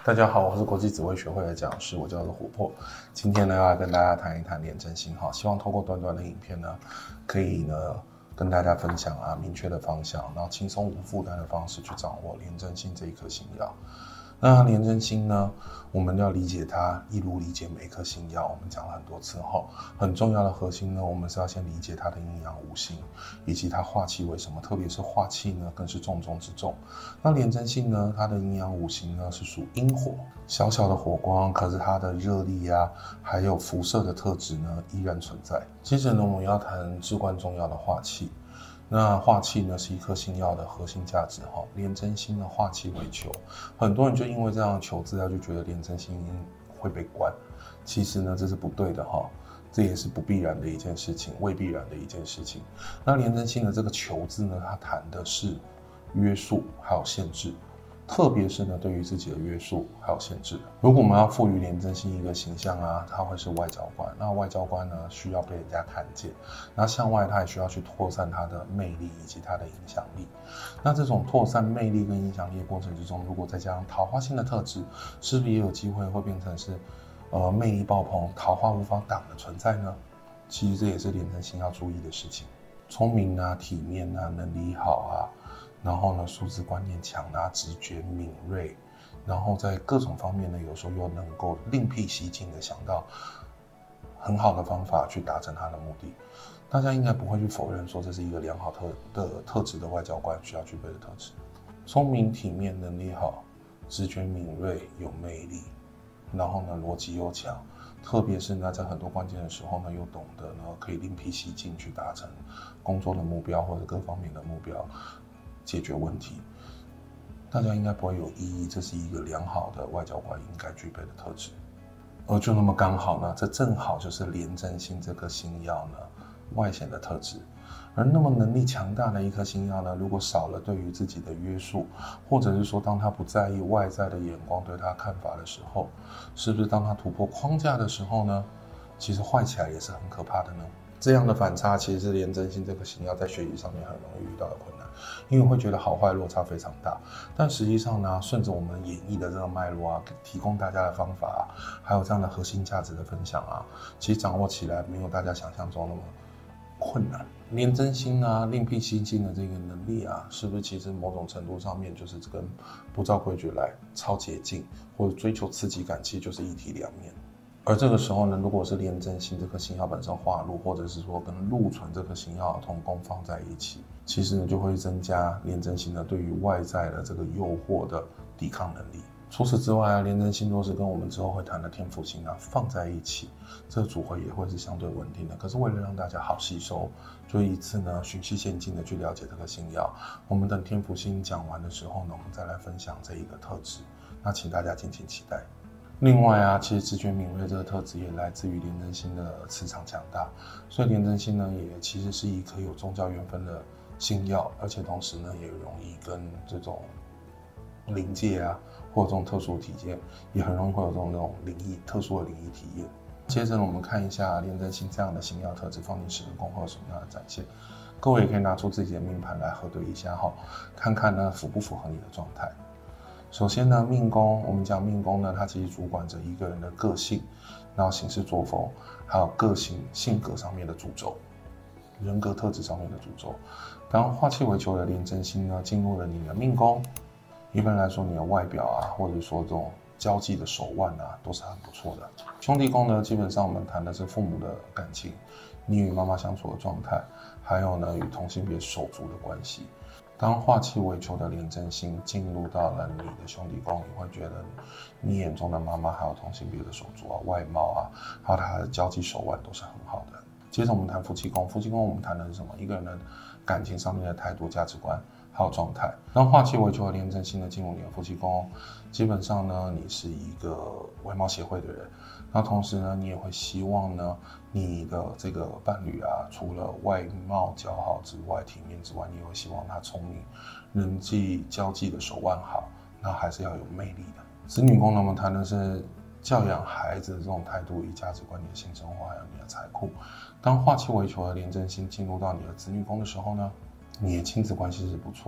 大家好，我是国际紫微学会的讲师，我叫做琥珀。今天呢，要来跟大家谈一谈廉贞星哈，希望透过短短的影片呢，可以呢跟大家分享明确的方向，然后轻松无负担的方式去掌握廉贞星这一颗星曜。那廉贞星呢，我们要理解它，一如理解每一颗星曜。我们讲了很多次后，很重要的核心呢，我们是要先理解它的阴阳五行，以及它化气为什么，特别是化气呢，更是重中之重。那廉贞星呢，它的阴阳五行呢是属阴火，小小的火光，可是它的热力还有辐射的特质呢，依然存在。接着呢，我们要谈至关重要的化气。那化气呢是一颗星曜的核心价值哈，廉贞星呢化气为囚，很多人就因为这样的囚字就觉得廉贞星会被关，其实呢这是不对的哈，这也是不必然的一件事情，未必然的一件事情。那廉贞星的这个囚字呢，它谈的是约束还有限制。特别是呢，对于自己的约束还有限制。如果我们要赋予廉贞星一个形象它会是外交官。那外交官呢，需要被人家看见。那向外，他也需要去扩散他的魅力以及他的影响力。那这种扩散魅力跟影响力的过程之中，如果再加上桃花星的特质，是不是也有机会会变成是魅力爆棚、桃花无法挡的存在呢？其实这也是廉贞星要注意的事情。聪明体面能力好然后呢，数字观念强直觉敏锐，然后在各种方面呢，有时候又能够另辟蹊径的想到很好的方法去达成他的目的。大家应该不会去否认说这是一个良好的特质的外交官需要具备的特质。聪明体面能力好，直觉敏锐有魅力，然后呢逻辑又强，特别是呢在很多关键的时候呢，又懂得呢可以另辟蹊径去达成工作的目标或者各方面的目标。解决问题，大家应该不会有异议，这是一个良好的外交官应该具备的特质。而就那么刚好呢，这正好就是廉贞星这颗星曜呢外显的特质。而那么能力强大的一颗星曜呢，如果少了对于自己的约束，或者是说当他不在意外在的眼光对他看法的时候，是不是当他突破框架的时候呢，其实坏起来也是很可怕的呢？这样的反差其实是廉贞星这个星曜在学习上面很容易遇到的困难，因为会觉得好坏落差非常大。但实际上呢，顺着我们演绎的这个脉络提供大家的方法还有这样的核心价值的分享其实掌握起来没有大家想象中那么困难。廉贞星另辟蹊径的这个能力是不是其实某种程度上面就是这个不照规矩来，超捷径或者追求刺激感，其实就是一体两面。而这个时候呢，如果是廉贞星这颗星曜本身化禄，或者是说跟禄存这颗星曜同宫放在一起，其实呢就会增加廉贞星呢对于外在的这个诱惑的抵抗能力。除此之外廉贞星若是跟我们之后会谈的天府星放在一起，这个组合也会是相对稳定的。可是为了让大家好吸收，就一次呢循序渐进的去了解这个星曜。我们等天府星讲完的时候呢，我们再来分享这一个特质。那请大家敬请期待。另外其实直觉敏锐这个特质也来自于廉贞星的磁场强大，所以廉贞星呢也其实是一颗有宗教缘分的星曜，而且同时呢也容易跟这种灵界或者这种特殊体验，也很容易会有这种特殊的灵异体验。接着呢，我们看一下廉贞星这样的星曜特质放进10个宫会有什么样的展现。各位也可以拿出自己的命盘来核对一下看看呢符不符合你的状态。首先呢，命宫，我们讲命宫呢，它其实主管着一个人的个性，然后行事作风，还有个性性格上面的主轴，人格特质上面的主轴。当化气为囚的廉贞星呢进入了你的命宫，一般来说你的外表或者说这种交际的手腕都是很不错的。兄弟宫呢，基本上我们谈的是父母的感情，你与妈妈相处的状态，还有呢与同性别手足的关系。当化气为囚的廉贞星进入到了你的兄弟宫，你会觉得你眼中的妈妈还有同性别的手足外貌还有他的交际手腕都是很好的。接着我们谈夫妻宫，夫妻宫我们谈的是什么？一个人的感情上面的态度、价值观还有状态。当化气为囚的廉贞星呢进入你的夫妻宫，基本上呢你是一个外貌协会的人，那同时呢你也会希望呢你的这个伴侣除了外貌姣好之外、体面之外，你也会希望他聪明、人际交际的手腕好，那还是要有魅力的。子女宫呢，我们谈的是教养孩子的这种态度与价值观、你的性生活还有你的财库。当化气为囚的廉贞星进入到你的子女宫的时候呢，你的亲子关系是不错的，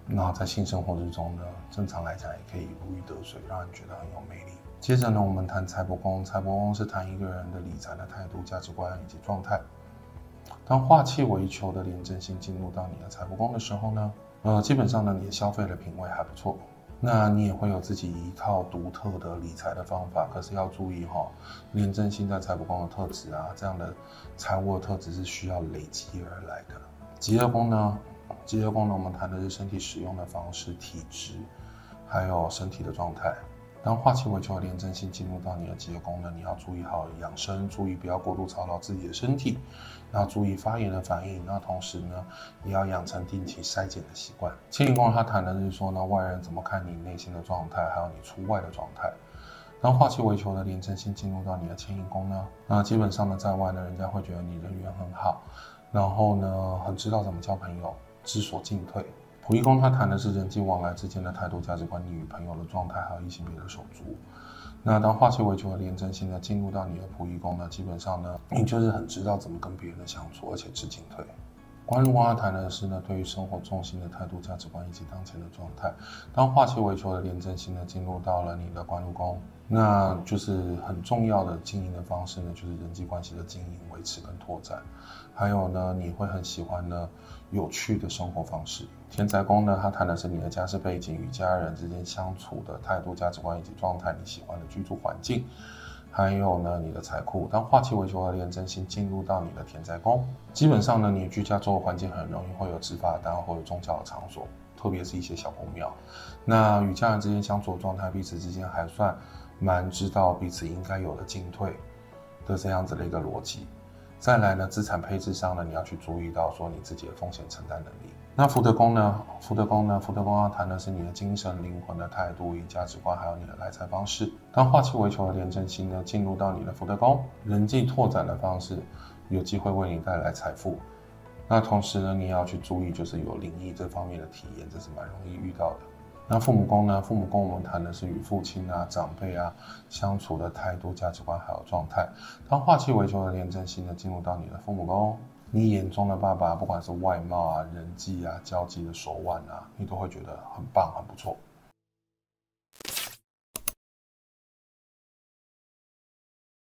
那在性生活之中呢，正常来讲也可以如鱼得水，让人觉得很有魅力。接着呢，我们谈财帛宫。财帛宫是谈一个人的理财的态度、价值观以及状态。当化气为球的廉贞星进入到你的财帛宫的时候呢，基本上呢，你的消费的品味还不错。那你也会有自己一套独特的理财的方法，可是要注意廉贞星在财帛宫的特质啊，这样的财务的特质是需要累积而来的。疾厄宫呢，我们谈的是身体使用的方式、体质，还有身体的状态。当化气为球的廉贞星进入到你的疾厄宫呢，你要注意好养生，注意不要过度操劳自己的身体，要注意发炎的反应。那同时呢，也要养成定期筛检的习惯。迁移宫它谈的是说呢，外人怎么看你内心的状态，还有你出外的状态。当化气为球的廉贞星进入到你的迁移宫呢，那基本上呢，在外呢，人家会觉得你人缘很好，然后呢，很知道怎么交朋友，知所进退。仆役宫它谈的是人际往来之间的态度、价值观、你与朋友的状态，还有异性别的手足。那当化气为球的廉贞星呢进入到你的仆役宫呢，基本上呢，你就是很知道怎么跟别人的相处，而且知进退。官禄宫它谈的是呢，对于生活重心的态度、价值观以及当前的状态。当化气为球的廉贞星呢进入到了你的官禄宫，那就是很重要的经营的方式呢，就是人际关系的经营、维持跟拓展。还有呢，你会很喜欢呢有趣的生活方式。田宅宫呢，它谈的是你的家世背景与家人之间相处的态度、价值观以及状态，你喜欢的居住环境。还有呢，你的财库。当化气为球的廉贞星进入到你的田宅宫，基本上呢，你居家周围环境很容易会有执法单位或者宗教的场所，特别是一些小公庙。那与家人之间相处的状态，彼此之间还算蛮知道彼此应该有的进退的这样子的一个逻辑。再来呢，资产配置上呢，你要去注意到说你自己的风险承担能力。那福德宫呢？福德宫要谈的是你的精神、灵魂的态度与价值观，还有你的来财方式。当化气为球的廉贞星呢进入到你的福德宫，人际拓展的方式有机会为你带来财富。那同时呢，你也要去注意，就是有灵异这方面的体验，这是蛮容易遇到的。那父母宫呢？父母宫我们谈的是与父亲啊、长辈啊相处的态度、价值观还有状态。当化气为球的廉贞星呢进入到你的父母宫，你眼中的爸爸，不管是外貌啊、人际啊、交际的手腕啊，你都会觉得很棒、很不错。